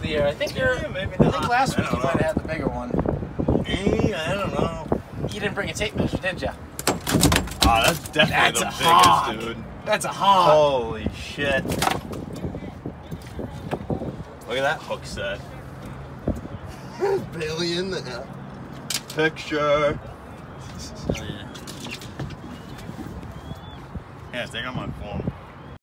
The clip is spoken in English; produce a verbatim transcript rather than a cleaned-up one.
the year. I think you're. Yeah, maybe I not. think last I week don't you might know. have had the bigger one. Eh, I don't know. You didn't bring a tape measure, did you? Oh, that's definitely That's the a biggest, hog. dude. That's a hog. Holy shit. Look at that hook set. Barely in there. Picture. Oh, yeah. Yeah, I think I'm on phone.